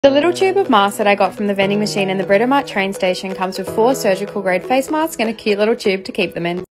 The little tube of masks that I got from the vending machine in the Britomart train station comes with 4 surgical grade face masks and a cute little tube to keep them in.